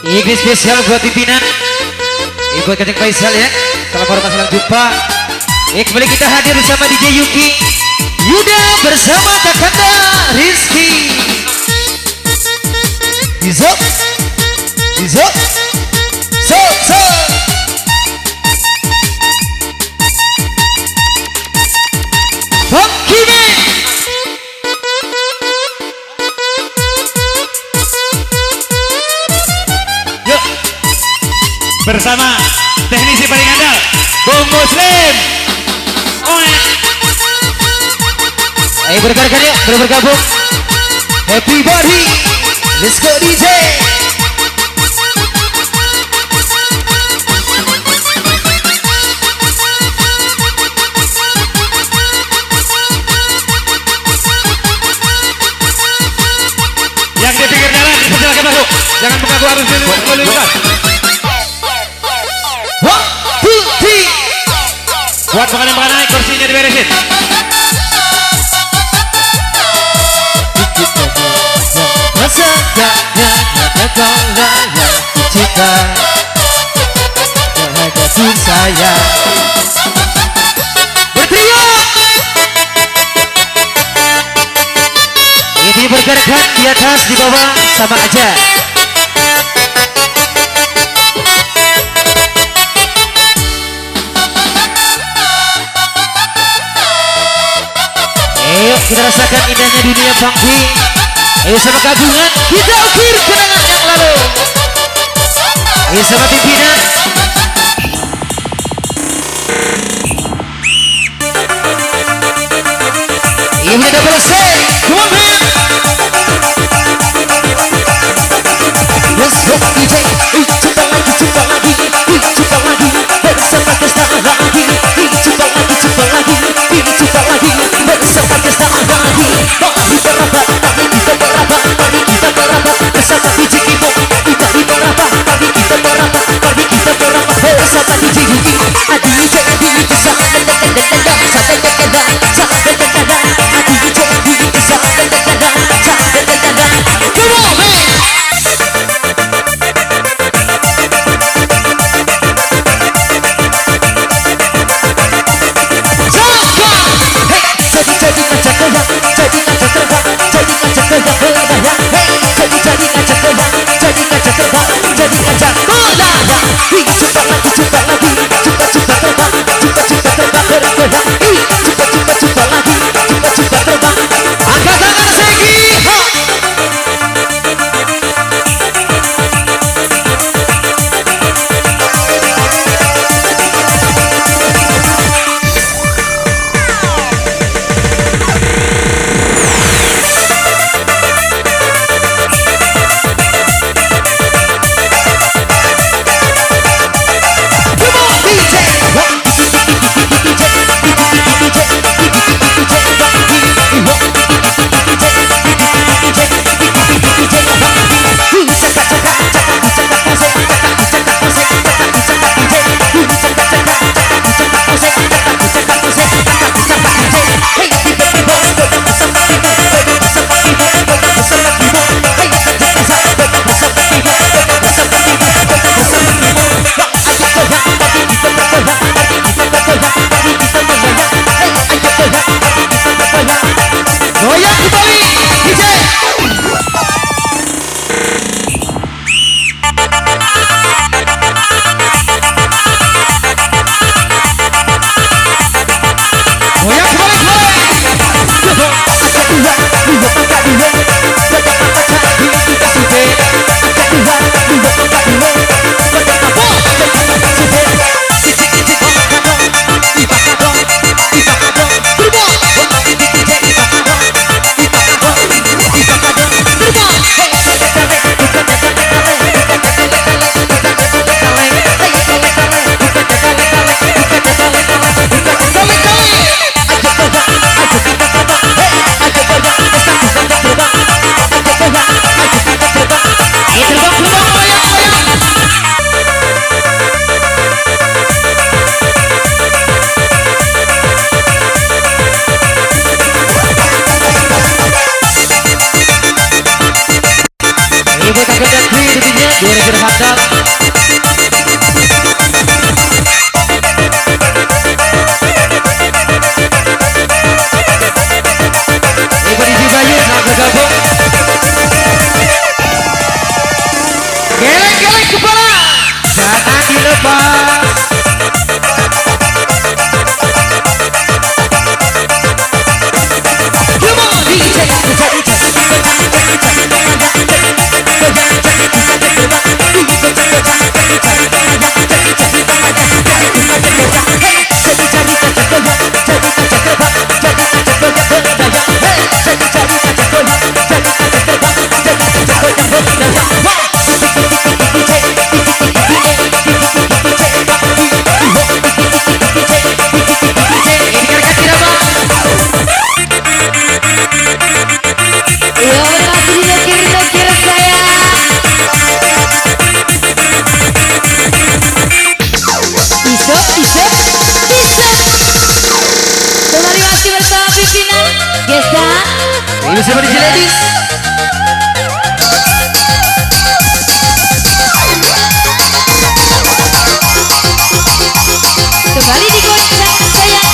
Ini spesial buat pimpinan, ini buat Kanjeng Faisal ya. Salam hormat, salam jumpa. Kembali kita hadir bersama DJ Yuki Yuda bersama Kakanda Rizky. Izo, Izo, so. Funky Man. Yuk, bersama teknisi paling andal, Bung Muslim. Ayo bergerakkan yuk, bergabung. Everybody, let's go DJ. Yang di pinggir jalan dipersilakan masuk. Jangan mengganggu arus lalu lintas. 1, 2, 3. Buat pengen naik kursinya diberesin. Rasanya kaulah yang cinta, bahagia saya. Berteriak. Ini bergerakkan di atas, di bawah sama aja. Ayo kita rasakan indahnya dunia funky. Ayo sama gabungan kita ukir kenangan yang lalu. Ayo sama pimpinan. Ini udah double say. Come on man. Let's go DJ. Coba lagi, coba lagi, coba lagi. Bersama kita lagi. Coba lagi, coba lagi, coba lagi. Bersama kita lagi. Mari berabad, mari kita berabad, mari kita berabad. Bersama DJ Kimo, kita berabad, mari kita berabad, mari kita berabad. Bersama DJ Yuki, DJ bisa Come on man. Goyang kembali DJ. Goyang Ibu tak kena Direktur Handal. Ibu Didi Bayu telah bergabung. Geleng-geleng kepala, jangan dilepas. Ini siapa di ladies? Kembali digoncang sayang.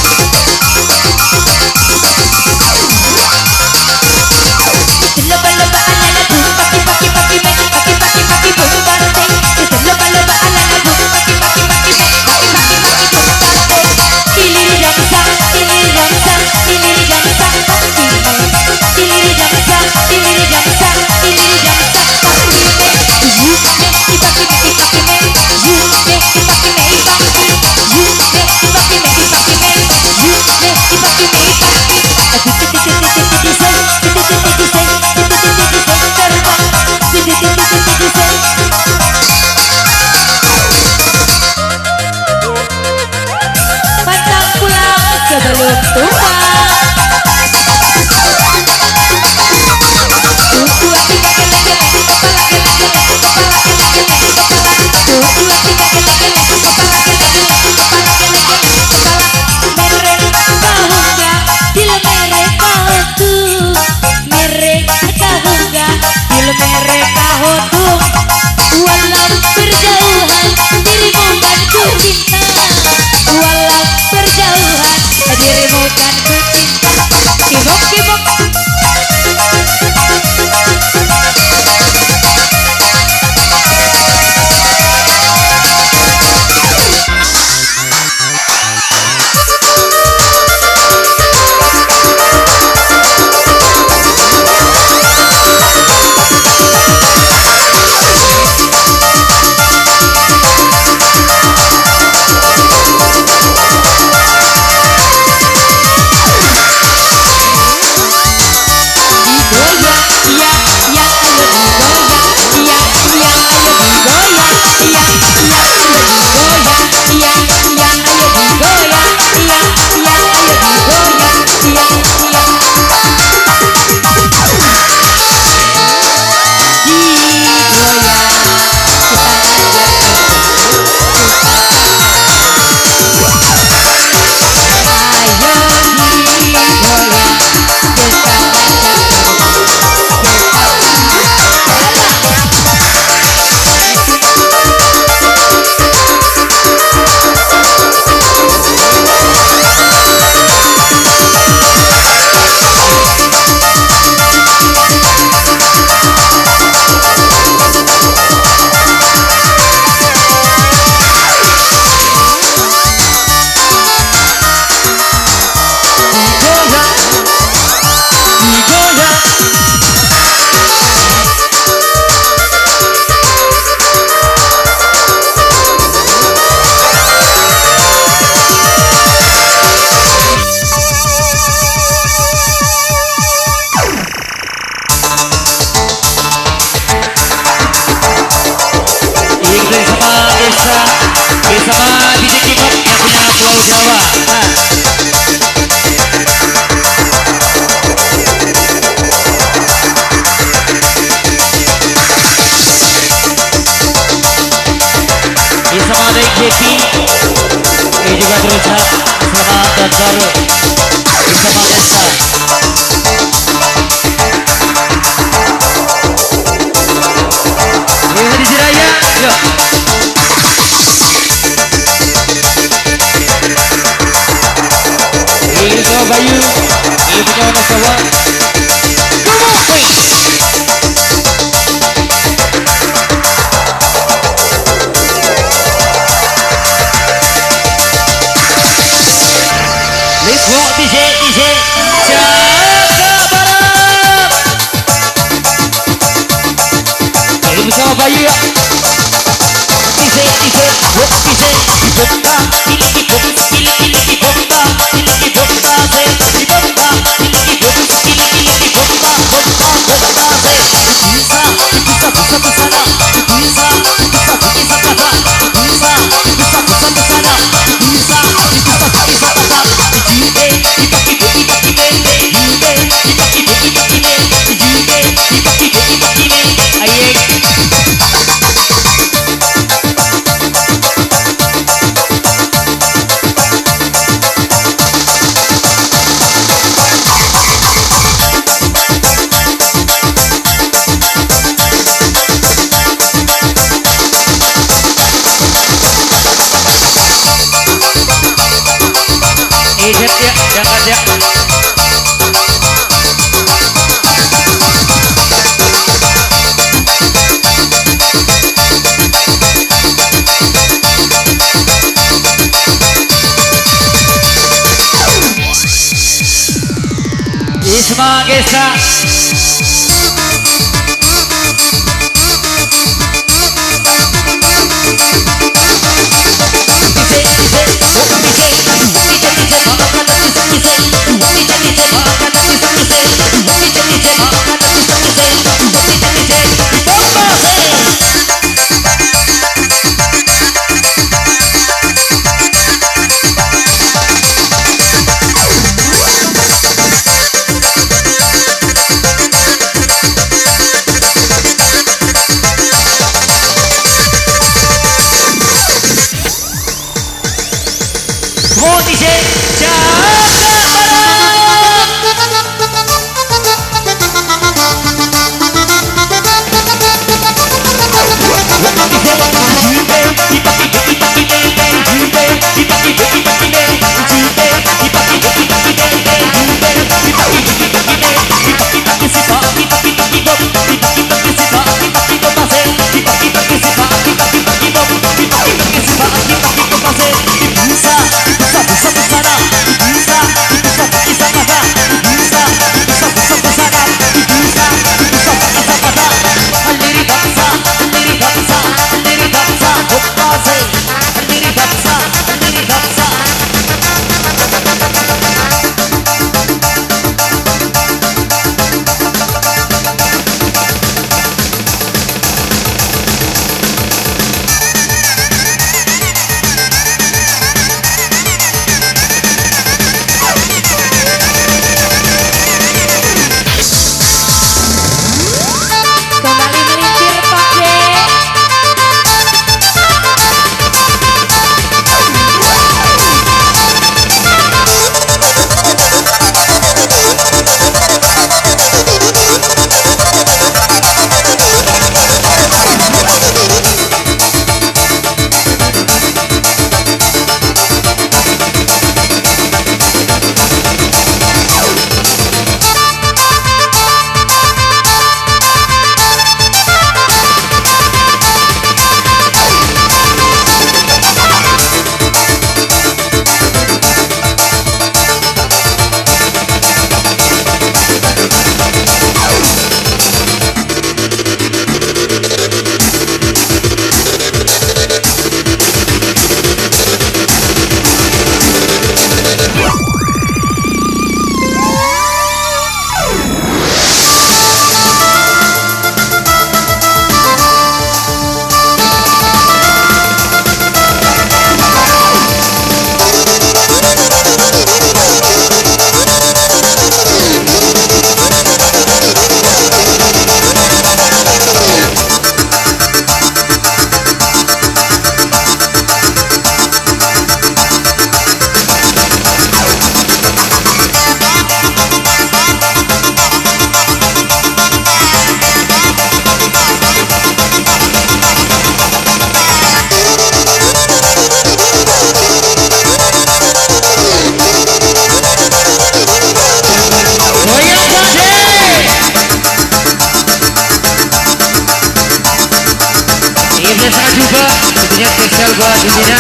Loba-loba ala-ala boom, paki-paki-paki me, paki-paki-paki boom bante. Loba-loba ala-ala boom, paki-paki-paki me, paki-paki-paki boom bante. Iliri damsa, iliri damsa, iliri damsa, paki me. Iliri damsa, iliri damsa, iliri damsa, paki me. You me, ipaki me, ipaki me. You me, ipaki me, ipaki. You me, ipaki me, ipaki me. You me, ipaki me, ipaki. Pantang pulang sebelum tumpah. Dua tiga geleng-geleng kepala, geleng-geleng kepala, geleng-geleng kepala. Dua tiga geleng-geleng kepala, geleng-geleng kepala, geleng-geleng kepala. Mereka kahunga, dil mereka hotu. Mereka kahunga, dil mereka hotu. Walau berjauhan dirimu kan ku cinta. Walau berjauhan dirimu kan ku cinta. Kibok-kibok. Bersama DJ Kipop yang punya Pulau Jawa. Bersama Dek Jeti, ini juga berusaha bersama Dan Baru, bersama Desa. Ini sama-sama. Come on, wait. Let's go, DJ, Jaga Barat. Ini bersama Bayu ya. DJ, dibomba, ini dibomba, ini dibomba, ini dibomba, dibomba, ini dibomba, ini dibomba, bomba, bisa sana, bisa kata, bisa sana, bisa kata, jangan ya. Isma Gesa. Lagunya spesial buat Indina.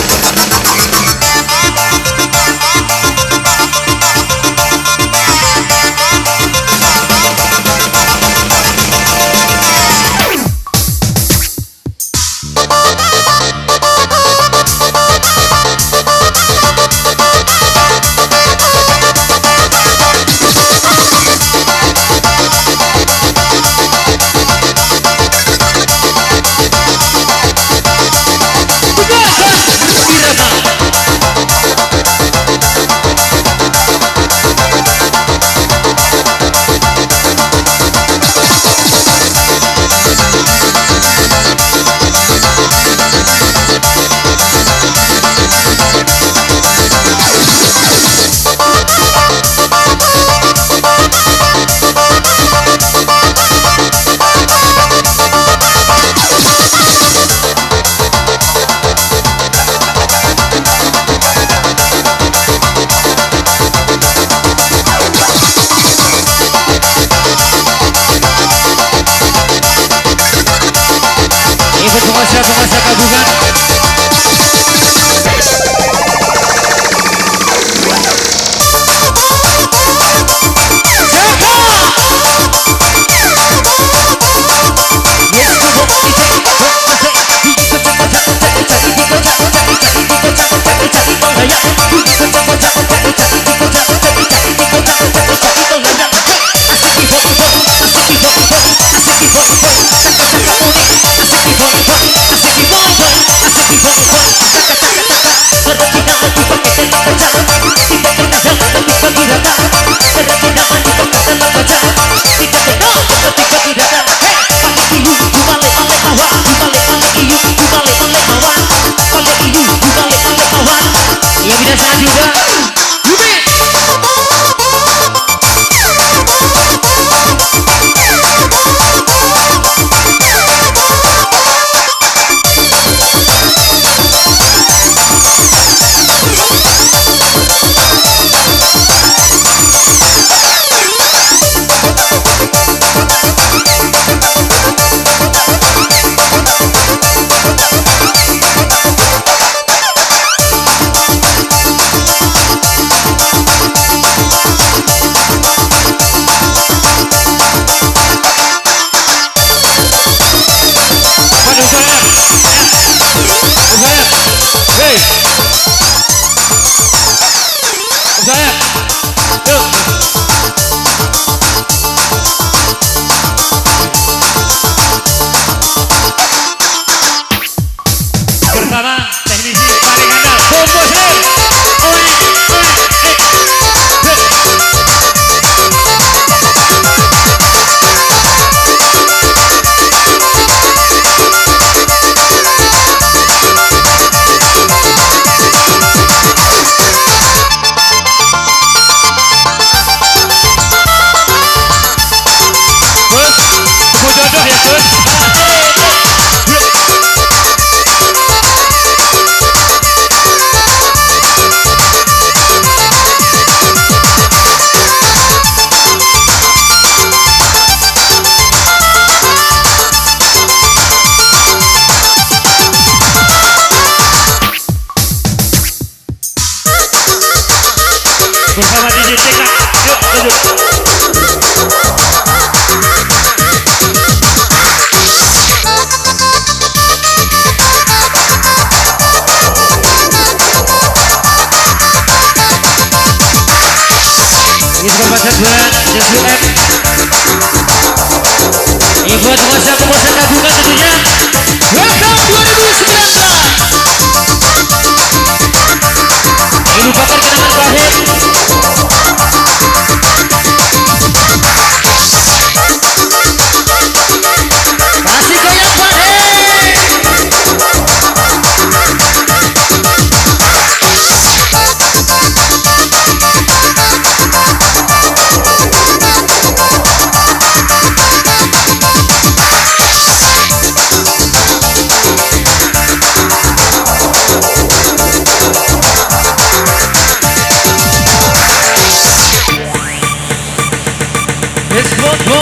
Penguasa gabungan. Bersama DJ TK, yuk lanjut. Ini juga buat JSUM. Ini buat penguasa gabungan tentunya. Welcome 2019. Ini merupakan kenangan terakhir. Kasih goyang Pak. Let's go.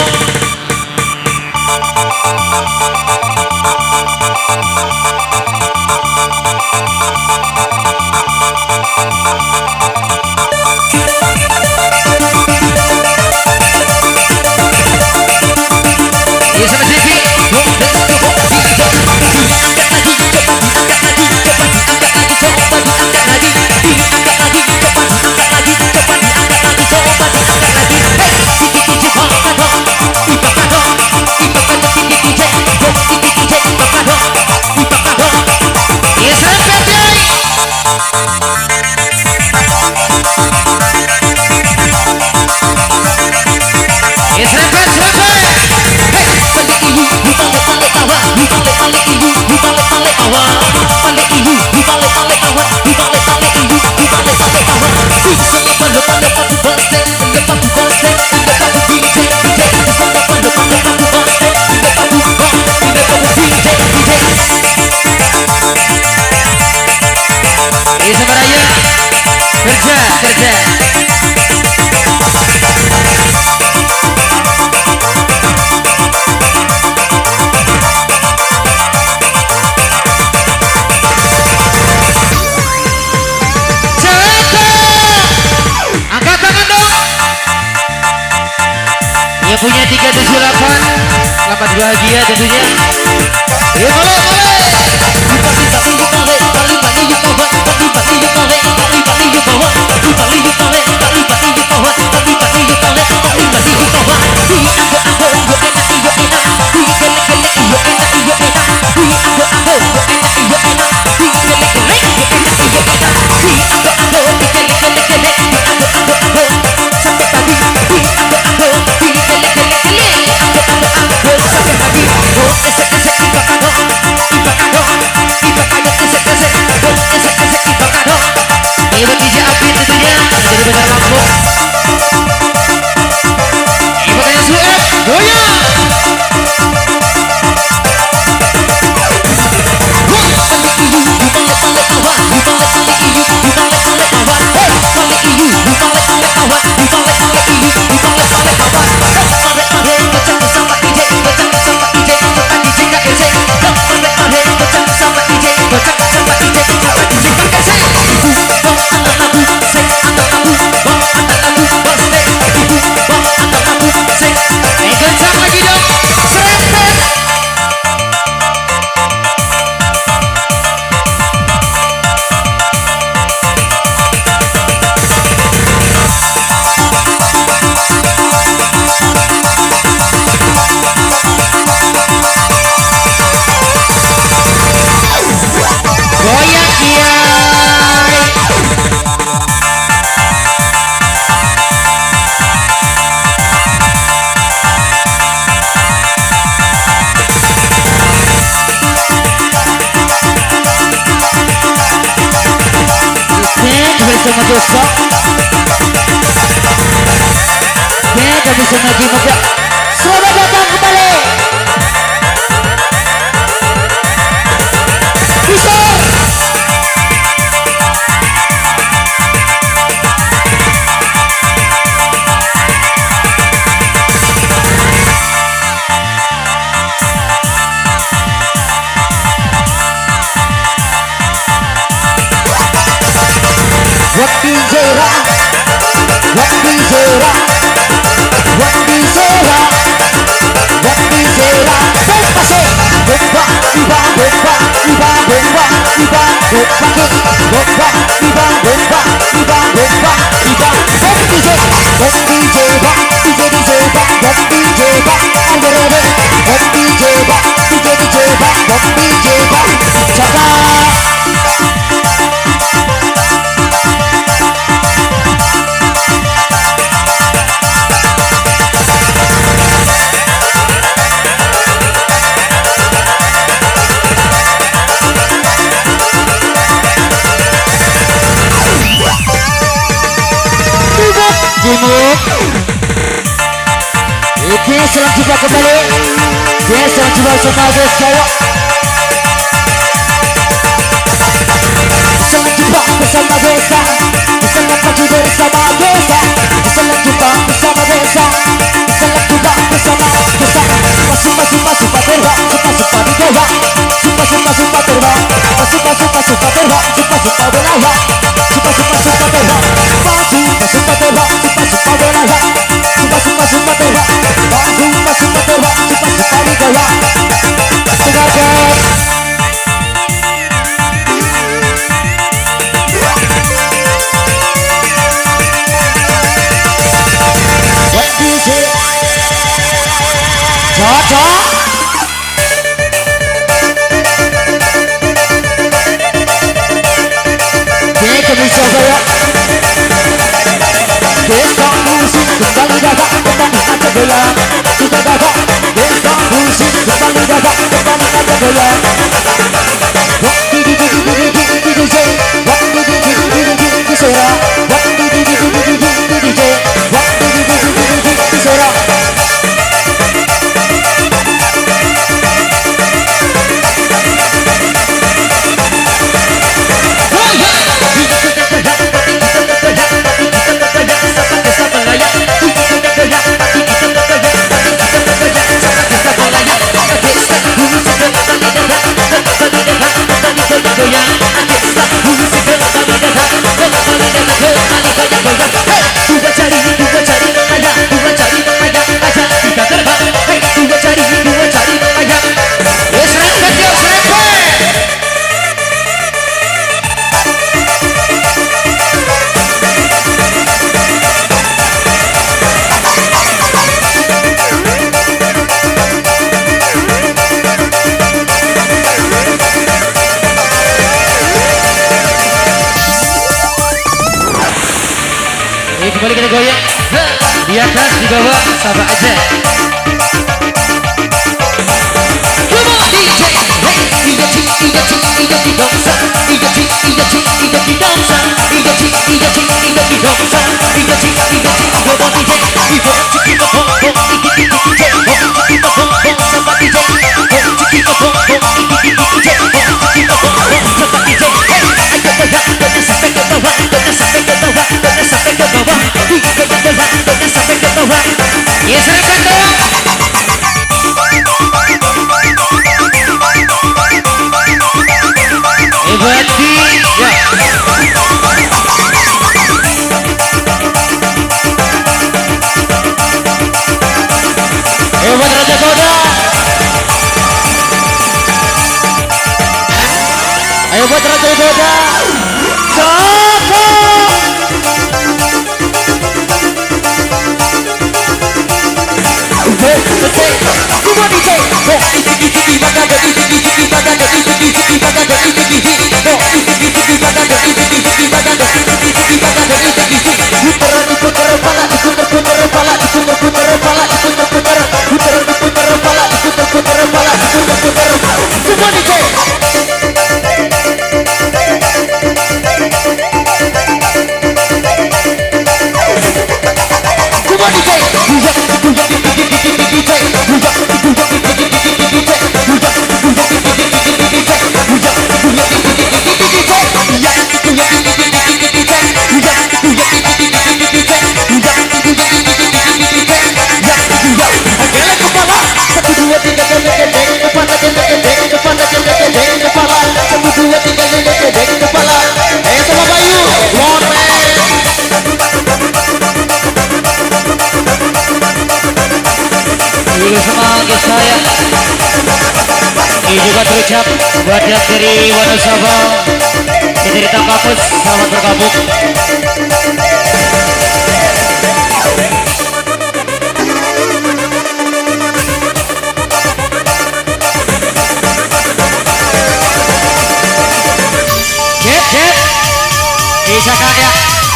Iya sama Zivi. Iya serempet yoi. Iya serempet serempet. Iya sama Raya. Kerja kerja. Angkat tangan dong. Yang punya 378 selamat bahagia tentunya. Ya boleh ini buat DJ Api tentunya dari Bandar Lampung. Ini buat Sueb goyang. Kencang lagi dong. Serempet. Goyang kiai. Bisa ngegosok. Gak bisa ngegimok. Selamat datang kembali. Bisa. Waktu zera, waktu zera, waktu zera, waktu zera. Pase, bomba, iba, bomba, iba, bomba, iba, bomba, bomba, iba, bomba, iba, bomba, iba. Waktu zera, waktu zera, waktu zera, waktu zera, alberebe. Waktu zera, waktu zera, waktu zera. Jaga. Dimuk. Oke, salam jumpa kembali. Oke, salam jumpa sama guys cowok. Salam jumpa bersama desa. Salam pagi bersama desa. Salam jumpa bersama desa. Salam jumpa bersama desa. Sumpah terbang. Sumpah terbang. suka suka suka tembak, suka suka berlawak, suka suka suka tembak, suka suka tembak, suka suka berlawak, suka suka suka tembak, suka suka tembak, suka suka berlawak. Segaget. What is it? Cocok. Bisa gaya desa musik kembali datang kembali aja gaya kita datang desa musik kembali datang kembali aja gaya waktu di DJ waktu di sera waktu di DJ waktu di sera. Kembali kita goyang di atas, di bawah, sama aja. Come on DJ, hey, iya cik, iya cik, iya cik dongsa, iya cik, iya cik, iya cik dongsa, iya cik, iya cik, iya cik dongsa, iya cik, iya cik, come on DJ, ibu cik, ibu bom, bom, iki iki DJ, bom, cik, ibu bom, bom, sama DJ, bom, cik, ibu bom, bom, iki iki DJ, bom, cik, ibu bom, bom, sama DJ, hey, ayo goyang, goyang sampai ke bawah, goyang sampai ke bawah, goyang sampai ke bawah. Sampai ke bawah. Ya serahkan dong. Ibadi ya. Hebat Raja Koda. Hebat Raja Koda. Semangat saya ini juga terucap buat yang dari Wonosobo, dari Kampus, selamat bergabung. Cep bisa kaya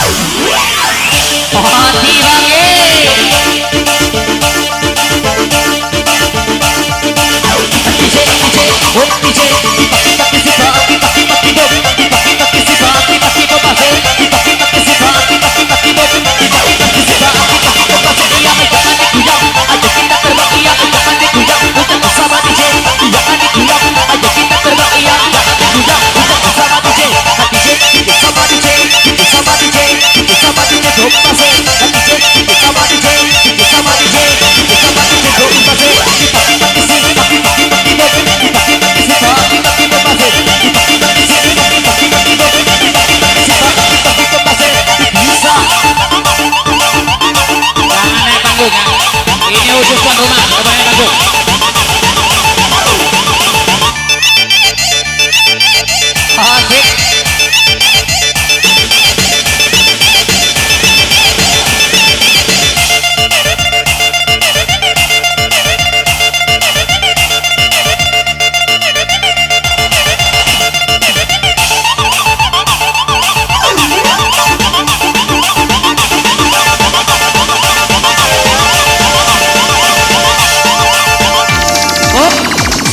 hati bangi. DJ,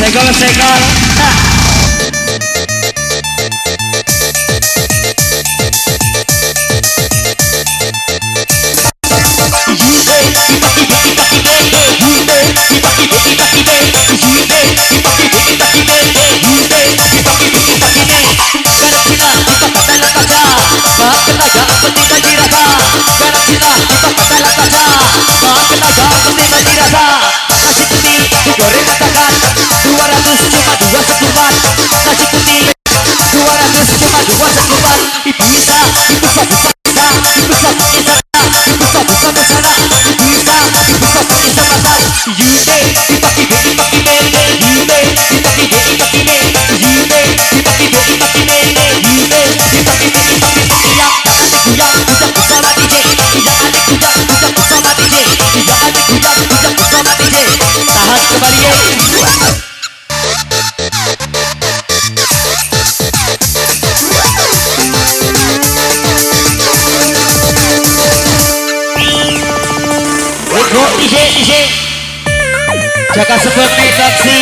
Segol. Jaga seperti taksi.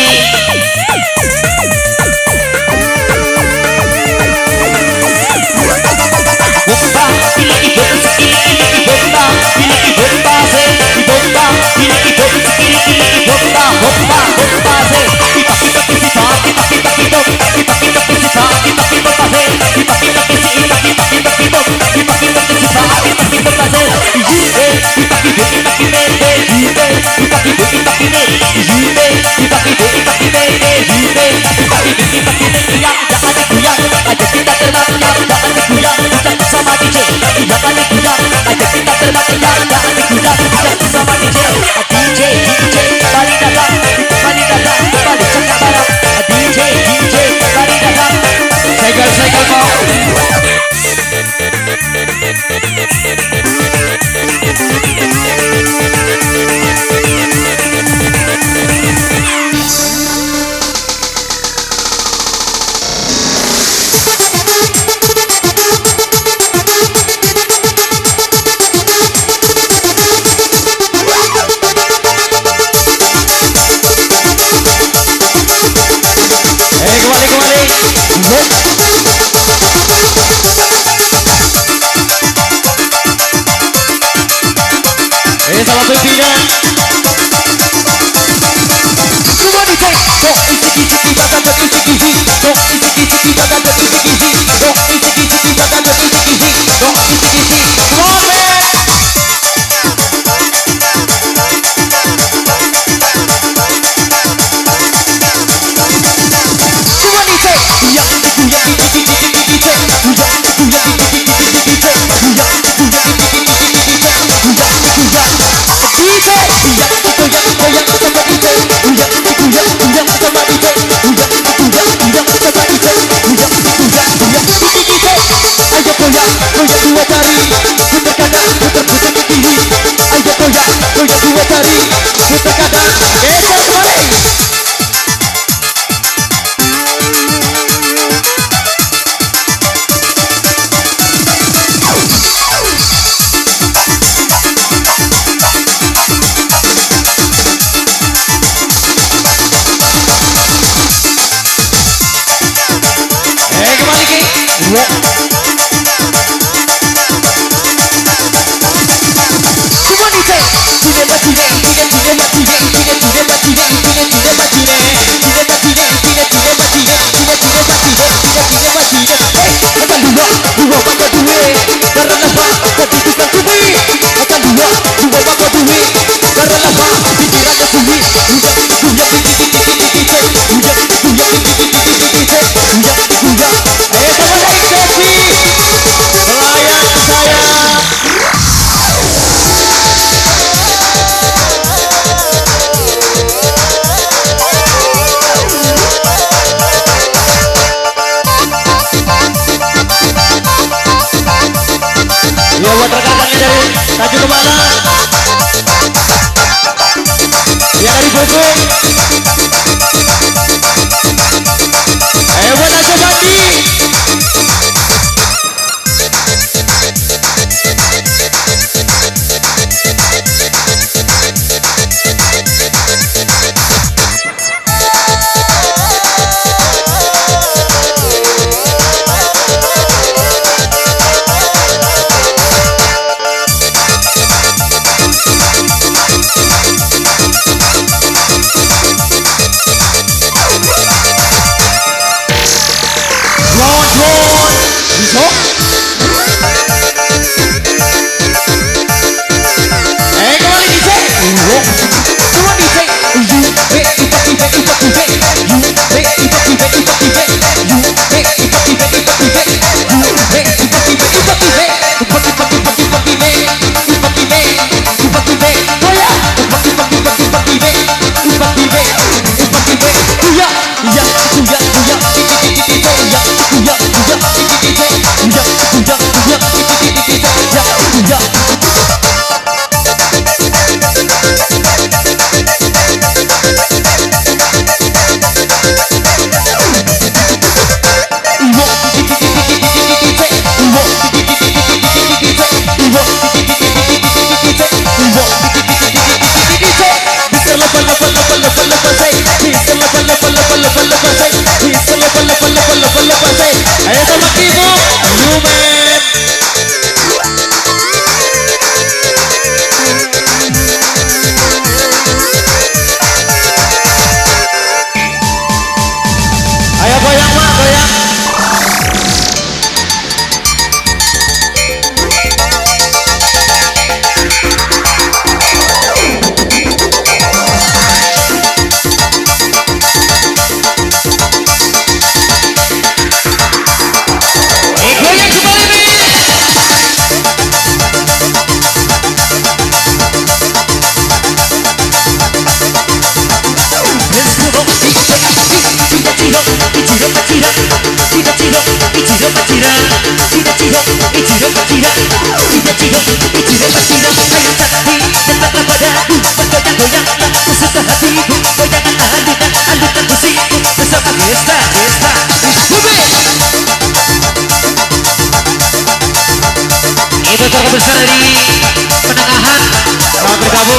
Maju kemana? Ya dari Bogor. Ayo buat aja Bandi. Sok. Kembali DJ. Semua DJ. Ayo sama Kimo, Lumen. Ayo goyang mak, goyang. Goyang kembali nih. Itu tokoh besar dari penengahan telah bergabung.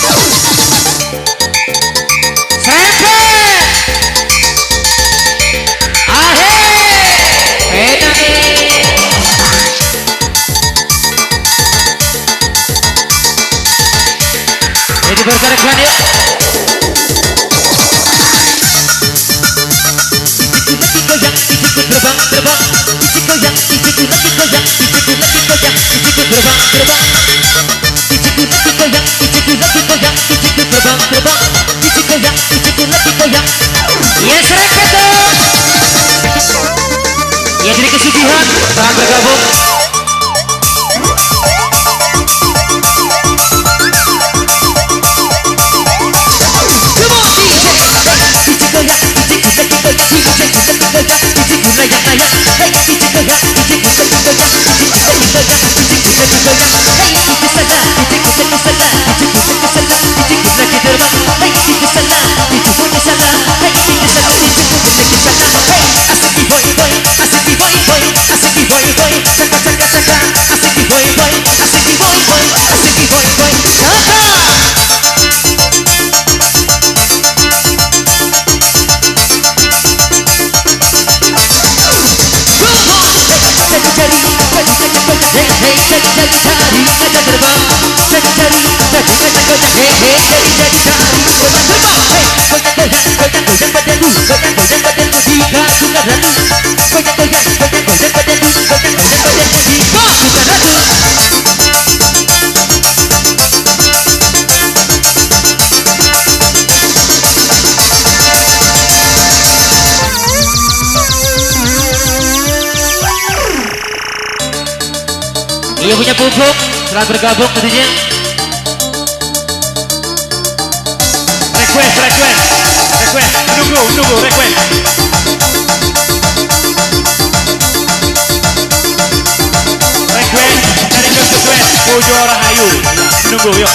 Sepe ahe enak. Jadi berkarya yuk. Terbang, terbang, goyang, goyang, goyang, terbang, terbang, goyang, terbang, goyang. Yes, reket dong. Ya jadi kesugihan telah bergabung. Ia punya pupuk telah bergabung tentunya. Request, tunggu, request. Dari request, Pujo Rahayu. Menunggu, yuk.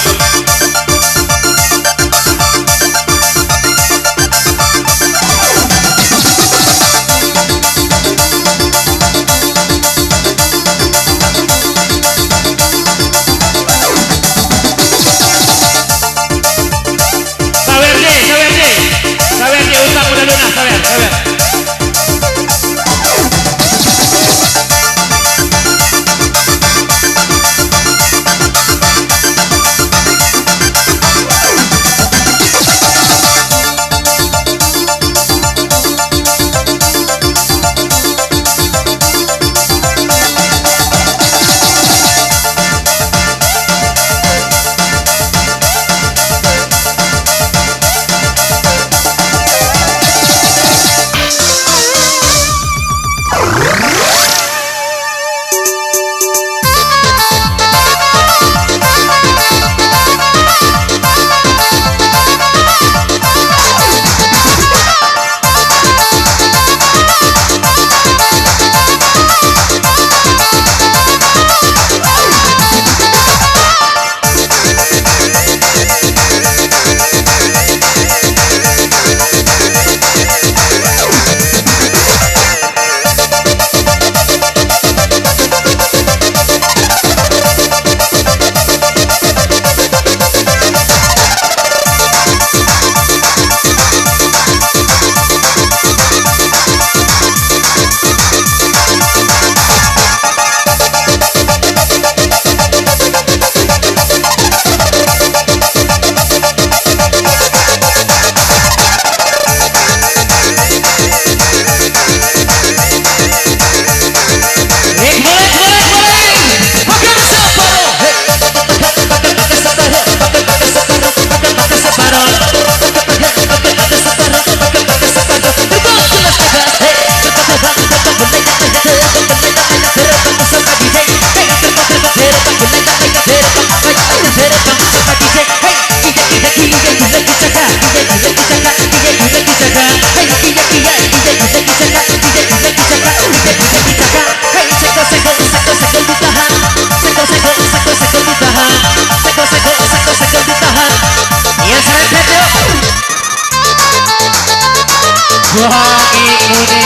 Wah imune.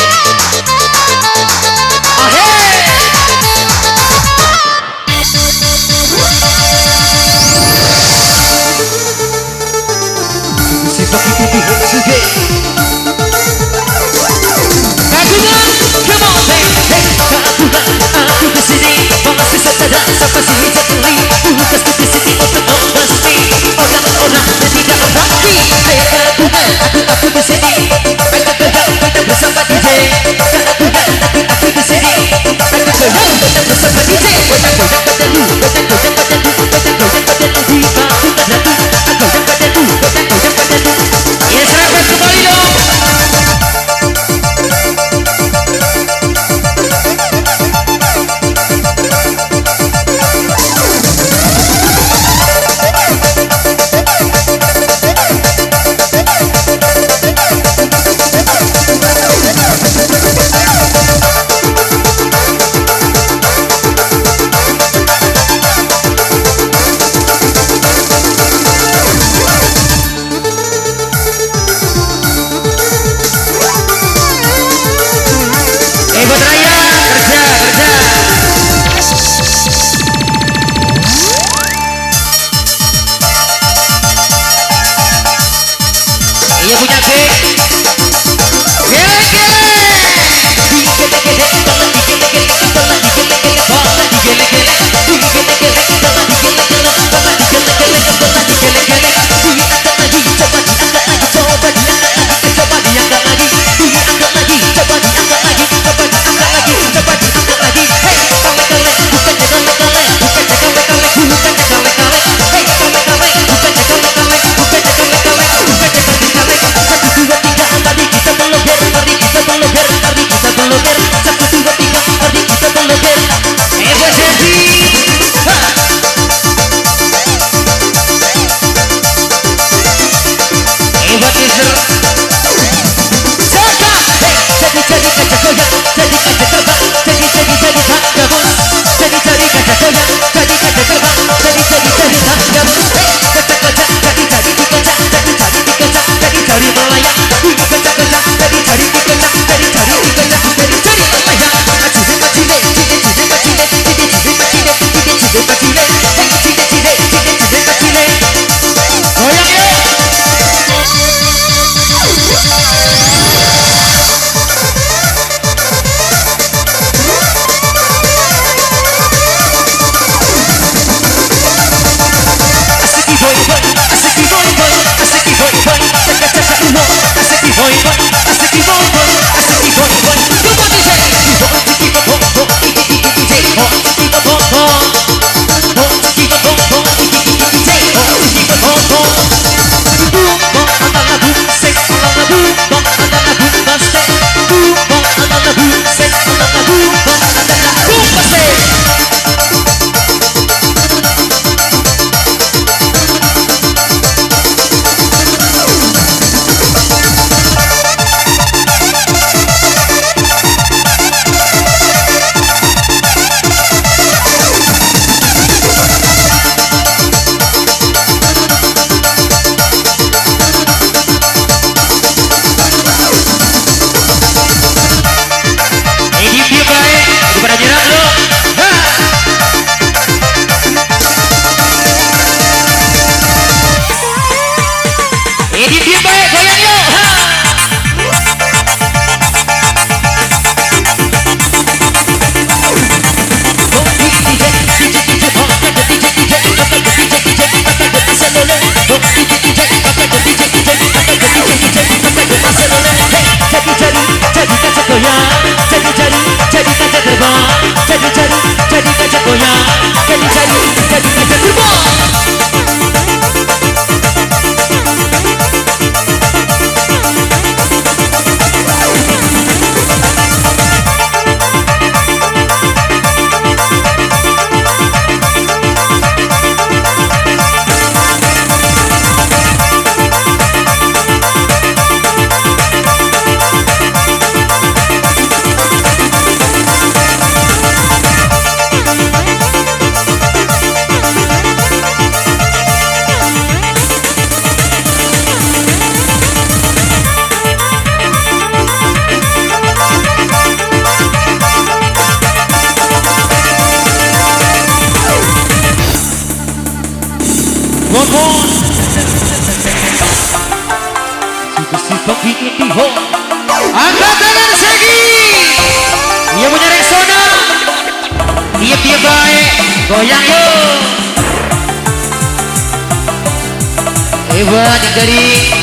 Aku kesini masih saja sampai sini jatuhi. Bukas di sini untuk membasmi orang-orang yang tidak bakti. Aku di sini mereka goyang bersama DJ. Aku di sini mereka goyang bersama DJ. Ya serapat kembali dong. Iya punya geng. Kopi Indiho. Angkat tangan Segi. Dia punya Rexona. Dia baik. Goyang yuk. Iwan yang dari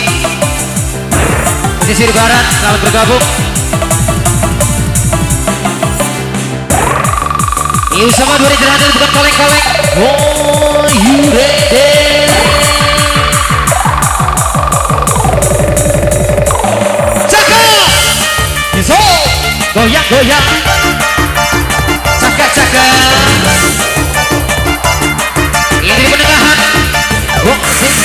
pesisir barat selamat bergabung. Ini sama 2 jelasan bukan kaleng-kaleng. Oh, you ready? Cakap, bisa goyang-goyang. Cakap-cakap. Ini di penengahan. Oh, sing.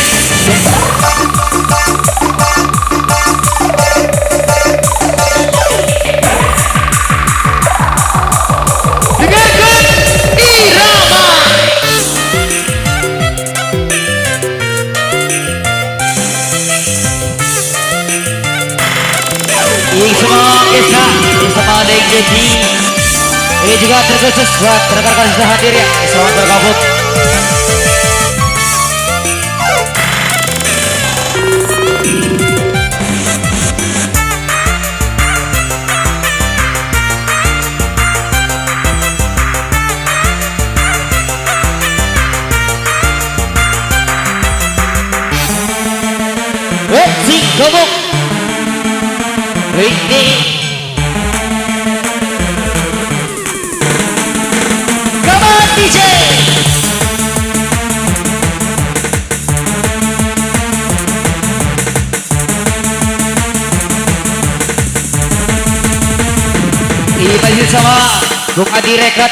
Sama ada yang jadi ini juga terkhusus buat rekan-rekan sudah hadir ya, selamat bergabung. Sing gabung ini DJ. Ini pasti sama Bung Adi Rekat.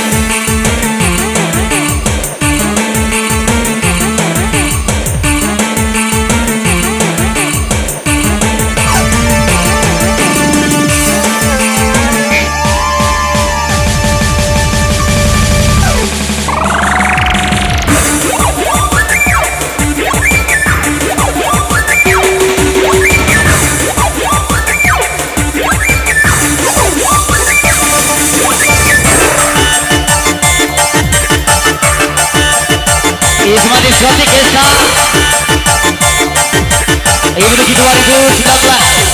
Semua diskotik Esa. Ini menuju 2019.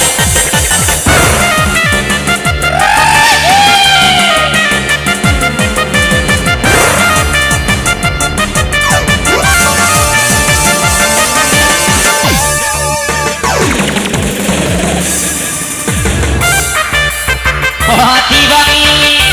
Hati bangi.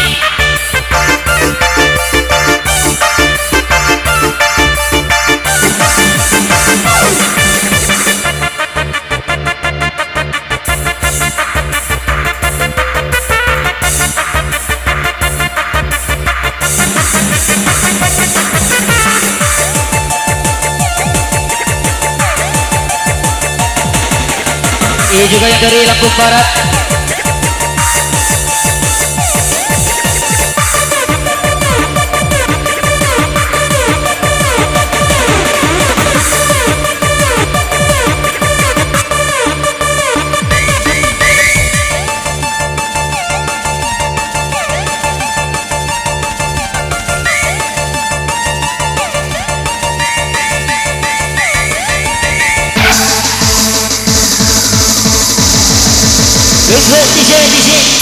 Ini juga yang dari Lampung Barat. DJ.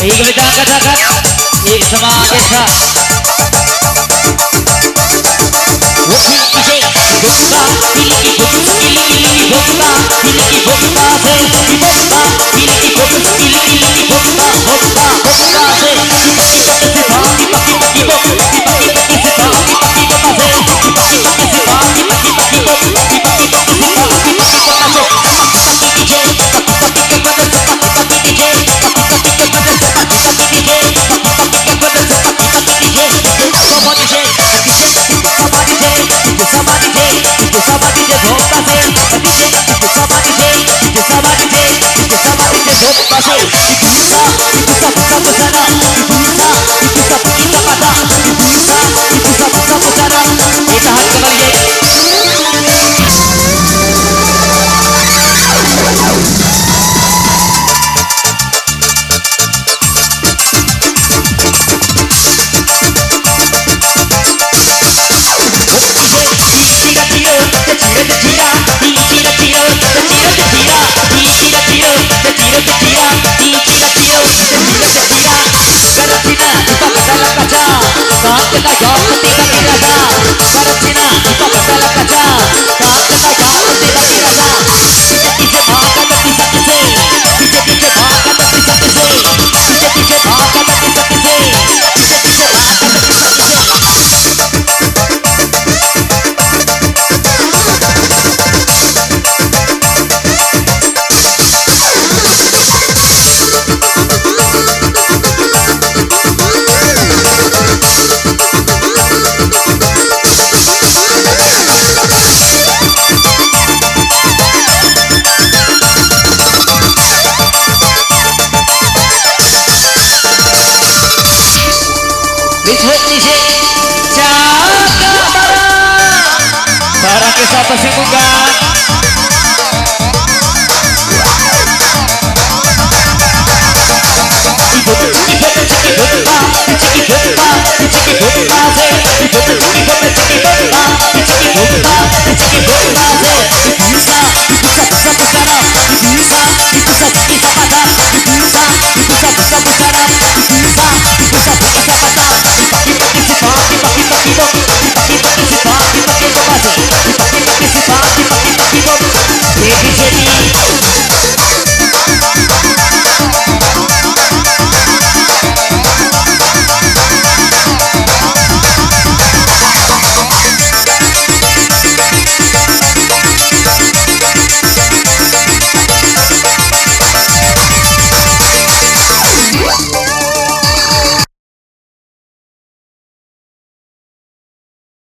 Ibu kita angkat-angkat. Semangat kita. Bomba, pilih bomba, pilih bomba, pilih bomba, pilih bomba, pilih bomba, pilih bomba, bomba, bomba, Siapa sih bukan?